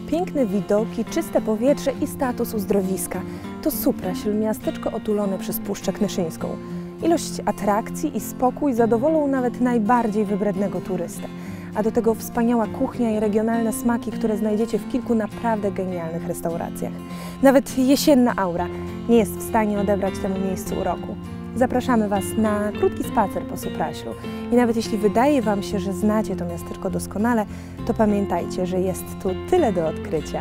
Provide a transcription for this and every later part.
piękne widoki, czyste powietrze i status uzdrowiska. To Supraśl, miasteczko otulone przez Puszczę Knyszyńską. Ilość atrakcji i spokój zadowolą nawet najbardziej wybrednego turystę. A do tego wspaniała kuchnia i regionalne smaki, które znajdziecie w kilku naprawdę genialnych restauracjach. Nawet jesienna aura nie jest w stanie odebrać temu miejscu uroku. Zapraszamy Was na krótki spacer po Supraślu. I nawet jeśli wydaje Wam się, że znacie to miasteczko doskonale, to pamiętajcie, że jest tu tyle do odkrycia.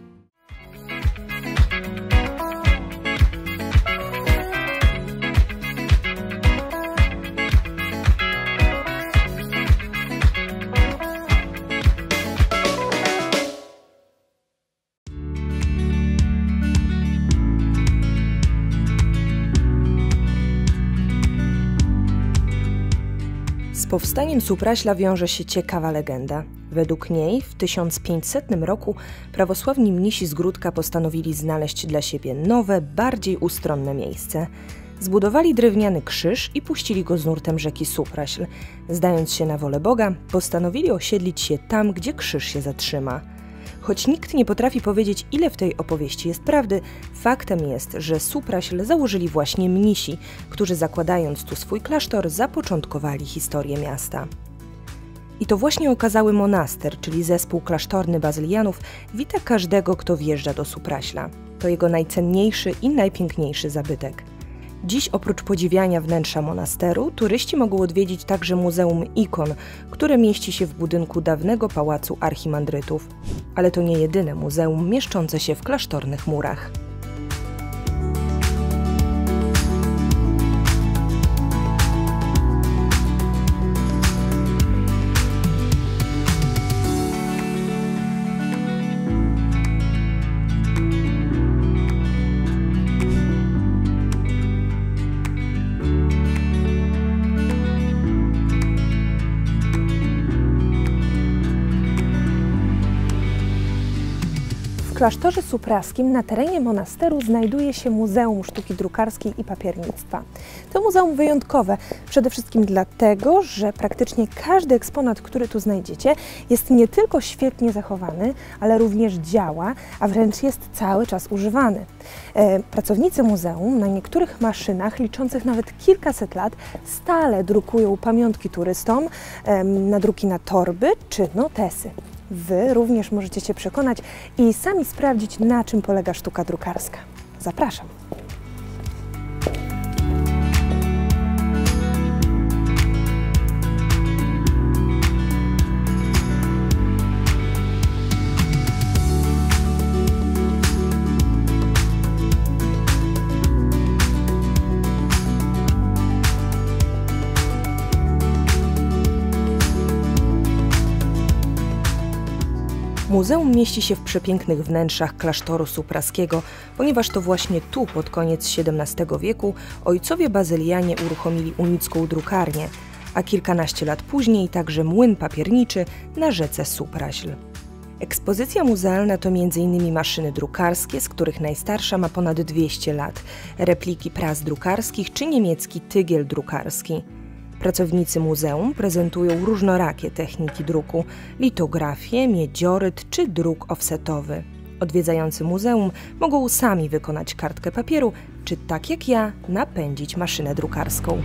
Z powstaniem Supraśla wiąże się ciekawa legenda. Według niej w 1500 roku prawosławni mnisi z Gródka postanowili znaleźć dla siebie nowe, bardziej ustronne miejsce. Zbudowali drewniany krzyż i puścili go z nurtem rzeki Supraśl. Zdając się na wolę Boga, postanowili osiedlić się tam, gdzie krzyż się zatrzyma. Choć nikt nie potrafi powiedzieć, ile w tej opowieści jest prawdy, faktem jest, że Supraśl założyli właśnie mnisi, którzy zakładając tu swój klasztor, zapoczątkowali historię miasta. I to właśnie okazały monaster, czyli zespół klasztorny bazylianów, wita każdego, kto wjeżdża do Supraśla. To jego najcenniejszy i najpiękniejszy zabytek. Dziś oprócz podziwiania wnętrza monasteru, turyści mogą odwiedzić także Muzeum Ikon, które mieści się w budynku dawnego pałacu archimandrytów. Ale to nie jedyne muzeum mieszczące się w klasztornych murach. W klasztorze supraskim na terenie monasteru znajduje się Muzeum Sztuki Drukarskiej i Papiernictwa. To muzeum wyjątkowe, przede wszystkim dlatego, że praktycznie każdy eksponat, który tu znajdziecie, jest nie tylko świetnie zachowany, ale również działa, a wręcz jest cały czas używany. Pracownicy muzeum na niektórych maszynach liczących nawet kilkaset lat stale drukują pamiątki turystom, nadruki na torby czy notesy. Wy również możecie się przekonać i sami sprawdzić, na czym polega sztuka drukarska. Zapraszam! Muzeum mieści się w przepięknych wnętrzach klasztoru supraskiego, ponieważ to właśnie tu pod koniec XVII wieku ojcowie bazylianie uruchomili unicką drukarnię, a kilkanaście lat później także młyn papierniczy na rzece Supraśl. Ekspozycja muzealna to m.in. maszyny drukarskie, z których najstarsza ma ponad 200 lat, repliki pras drukarskich czy niemiecki tygiel drukarski. Pracownicy muzeum prezentują różnorakie techniki druku, litografię, miedzioryt czy druk offsetowy. Odwiedzający muzeum mogą sami wykonać kartkę papieru, czy tak jak ja, napędzić maszynę drukarską.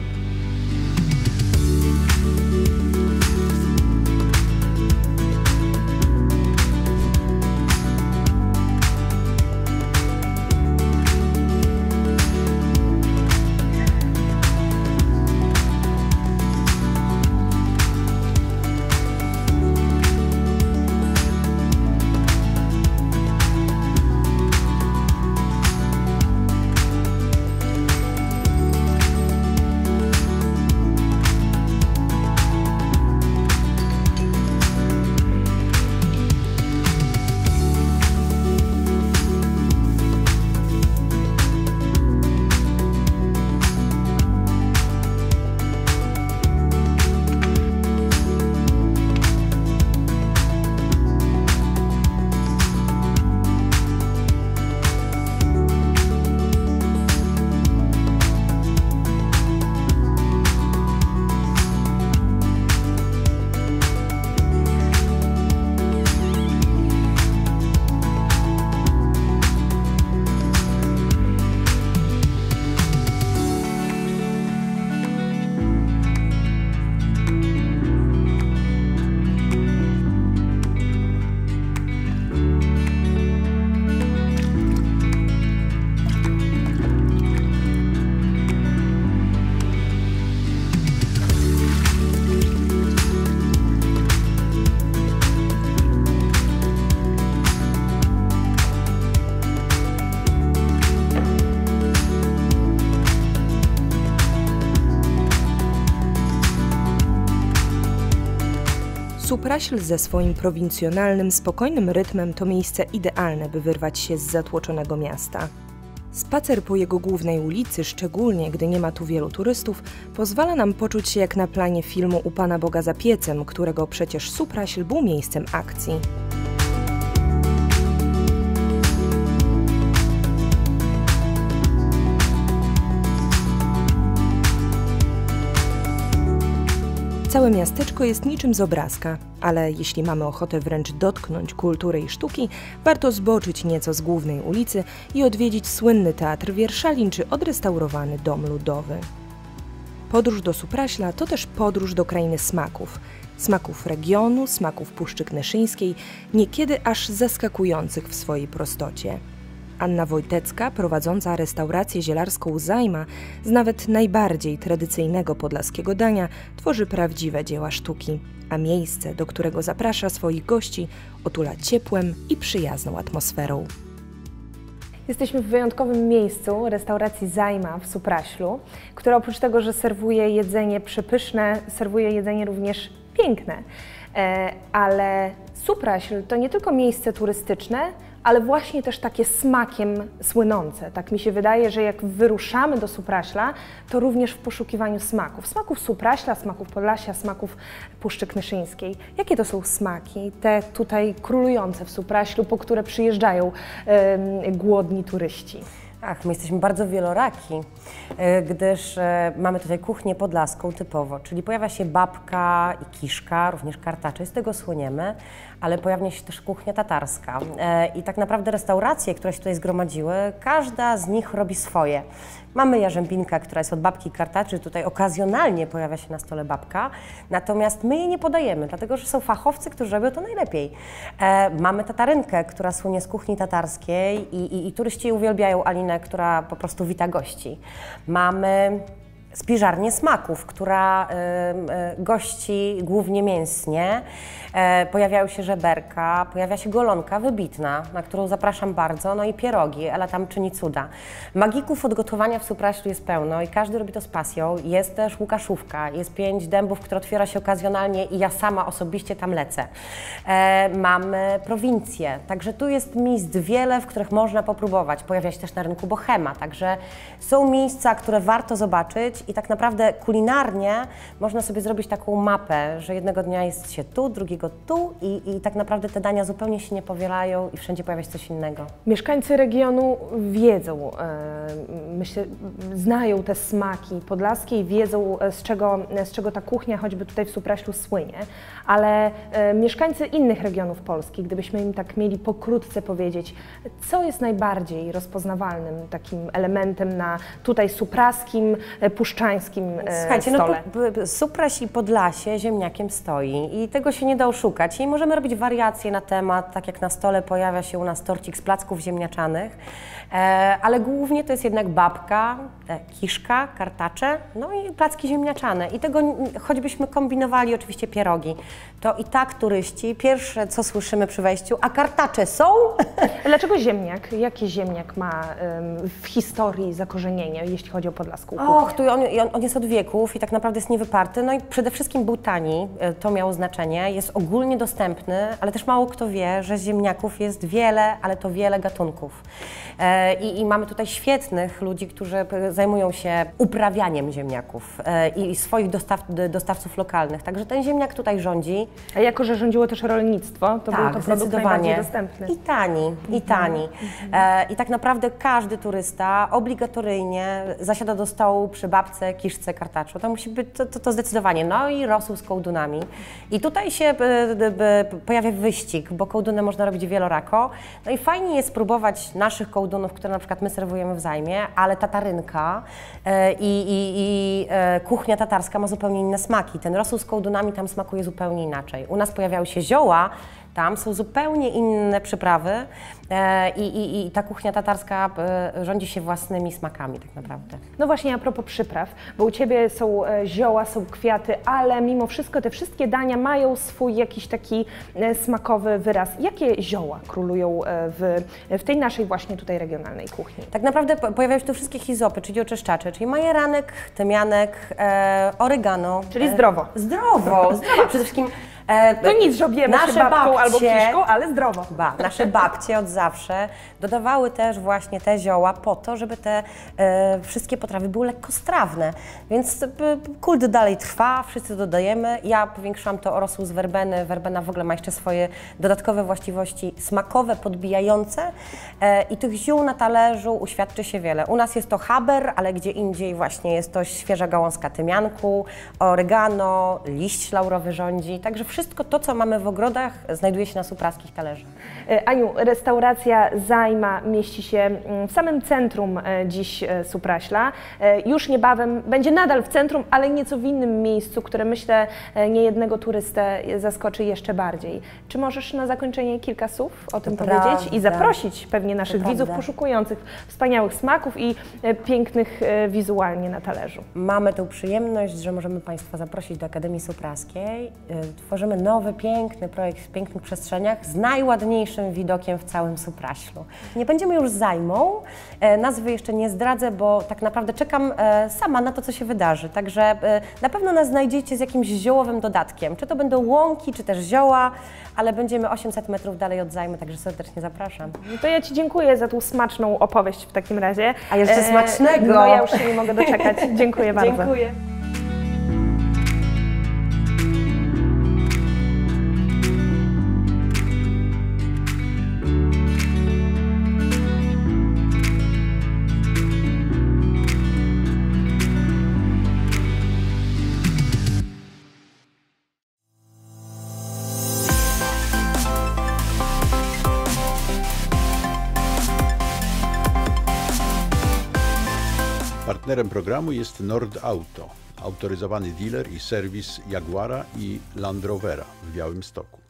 Supraśl ze swoim prowincjonalnym, spokojnym rytmem to miejsce idealne, by wyrwać się z zatłoczonego miasta. Spacer po jego głównej ulicy, szczególnie gdy nie ma tu wielu turystów, pozwala nam poczuć się jak na planie filmu U Pana Boga za piecem, którego przecież Supraśl był miejscem akcji. Całe miasteczko jest niczym z obrazka, ale jeśli mamy ochotę wręcz dotknąć kultury i sztuki, warto zboczyć nieco z głównej ulicy i odwiedzić słynny teatr Wierszalin czy odrestaurowany dom ludowy. Podróż do Supraśla to też podróż do krainy smaków. Smaków regionu, smaków Puszczy Knyszyńskiej, niekiedy aż zaskakujących w swojej prostocie. Anna Wojtecka, prowadząca restaurację zielarską Zajma, z nawet najbardziej tradycyjnego podlaskiego dania tworzy prawdziwe dzieła sztuki, a miejsce, do którego zaprasza swoich gości, otula ciepłem i przyjazną atmosferą. Jesteśmy w wyjątkowym miejscu, restauracji Zajma w Supraślu, która oprócz tego, że serwuje jedzenie przepyszne, serwuje jedzenie również piękne. Ale Supraśl to nie tylko miejsce turystyczne, ale właśnie też takie smakiem słynące. Tak mi się wydaje, że jak wyruszamy do Supraśla, to również w poszukiwaniu smaków. Smaków Supraśla, smaków Podlasia, smaków Puszczy Knyszyńskiej. Jakie to są smaki, te tutaj królujące w Supraślu, po które przyjeżdżają głodni turyści? Ach, my jesteśmy bardzo wieloraki, gdyż mamy tutaj kuchnię podlaską typowo, czyli pojawia się babka i kiszka, również kartacze, z tego słyniemy, ale pojawia się też kuchnia tatarska. I tak naprawdę restauracje, które się tutaj zgromadziły, każda z nich robi swoje. Mamy jarzębinkę, która jest od babki i kartaczy, tutaj okazjonalnie pojawia się na stole babka, natomiast my jej nie podajemy, dlatego że są fachowcy, którzy robią to najlepiej. Mamy tatarynkę, która słynie z kuchni tatarskiej i turyści uwielbiają Alinę, która po prostu wita gości. Mamy spiżarnię smaków, która gości głównie mięsnie. Pojawiają się żeberka, pojawia się golonka wybitna, na którą zapraszam bardzo, no i pierogi, Ela tam czyni cuda. Magików od gotowania w Supraślu jest pełno i każdy robi to z pasją. Jest też Łukaszówka, jest 5 dębów, które otwiera się okazjonalnie i ja sama osobiście tam lecę. Mamy prowincję, także tu jest miejsc wiele, w których można popróbować. Pojawia się też na rynku Bohema, także są miejsca, które warto zobaczyć i tak naprawdę kulinarnie można sobie zrobić taką mapę, że jednego dnia jest się tu, drugiego tu i tak naprawdę te dania zupełnie się nie powielają i wszędzie pojawia się coś innego. Mieszkańcy regionu wiedzą, myślę, znają te smaki podlaskie i wiedzą, z czego ta kuchnia choćby tutaj w Supraślu słynie, ale mieszkańcy innych regionów Polski, gdybyśmy im tak mieli pokrótce powiedzieć, co jest najbardziej rozpoznawalnym takim elementem na tutaj supraskim, puszczańskim Słuchajcie, stole? No Supraś i Podlasie ziemniakiem stoi i tego się nie da oszukać i możemy robić wariacje na temat, tak jak na stole pojawia się u nas torcik z placków ziemniaczanych, ale głównie to jest jednak babka, kiszka, kartacze, no i placki ziemniaczane i tego choćbyśmy kombinowali oczywiście pierogi, to i tak turyści pierwsze co słyszymy przy wejściu, a kartacze są? Dlaczego ziemniak? Jaki ziemniak ma w historii zakorzenienie, jeśli chodzi o podlaską kuchnię? Och, on jest od wieków i tak naprawdę jest niewyparty, no i przede wszystkim był tani, to miało znaczenie, jest ogólnie dostępny, ale też mało kto wie, że ziemniaków jest wiele, ale to wiele gatunków. I mamy tutaj świetnych ludzi, którzy zajmują się uprawianiem ziemniaków i swoich dostawców lokalnych, także ten ziemniak tutaj rządzi. A jako, że rządziło też rolnictwo, to tak, był to produkt najbardziej dostępny. I tani, i tani. I tak naprawdę każdy turysta obligatoryjnie zasiada do stołu przy babce, kiszce, kartaczu. To musi być to zdecydowanie. No i rosół z kołdunami. I tutaj się pojawia wyścig, bo kołdunę można robić wielorako. No i fajnie jest spróbować naszych kołdunów, które na przykład my serwujemy w Zajmie, ale tatarynka i kuchnia tatarska ma zupełnie inne smaki. Ten rosół z kołdunami tam smakuje zupełnie inaczej. U nas pojawiały się zioła, tam są zupełnie inne przyprawy i ta kuchnia tatarska rządzi się własnymi smakami tak naprawdę. No właśnie a propos przypraw, bo u Ciebie są zioła, są kwiaty, ale mimo wszystko te wszystkie dania mają swój jakiś taki smakowy wyraz. Jakie zioła królują w tej naszej właśnie tutaj regionalnej kuchni? Tak naprawdę pojawiają się tu wszystkie hizopy, czyli oczyszczacze, czyli majeranek, tymianek, oregano. Czyli zdrowo. Zdrowo. Przede wszystkim To nic, że objemy się babką albo kiszką, ale zdrowo. Nasze babcie od zawsze dodawały też właśnie te zioła po to, żeby te wszystkie potrawy były lekkostrawne. Więc kult dalej trwa, wszyscy dodajemy. Ja powiększyłam to o rosół z werbeny. Werbena w ogóle ma jeszcze swoje dodatkowe właściwości smakowe, podbijające i tych ziół na talerzu uświadczy się wiele. U nas jest to haber, ale gdzie indziej właśnie jest to świeża gałązka tymianku, oregano, liść laurowy rządzi. Także wszystko to, co mamy w ogrodach, znajduje się na supraskich talerzach. Aniu, restauracja Zajma mieści się w samym centrum dziś Supraśla. Już niebawem będzie nadal w centrum, ale nieco w innym miejscu, które myślę niejednego turystę zaskoczy jeszcze bardziej. Czy możesz na zakończenie kilka słów o tym powiedzieć i zaprosić pewnie naszych widzów poszukujących wspaniałych smaków i pięknych wizualnie na talerzu? Mamy tę przyjemność, że możemy Państwa zaprosić do Akademii Supraskiej. Tworzymy nowy, piękny projekt w pięknych przestrzeniach z najładniejszym widokiem w całym Supraślu. Nie będziemy już Zajmą, nazwy jeszcze nie zdradzę, bo tak naprawdę czekam sama na to, co się wydarzy. Także na pewno nas znajdziecie z jakimś ziołowym dodatkiem. Czy to będą łąki, czy też zioła, ale będziemy 800 metrów dalej od Zajmy, także serdecznie zapraszam. No to ja Ci dziękuję za tą smaczną opowieść w takim razie. A jeszcze smacznego! No ja już się nie mogę doczekać. Dziękuję bardzo. Dziękuję. Partnerem programu jest Nord Auto, autoryzowany dealer i serwis Jaguara i Land Rovera w Białymstoku.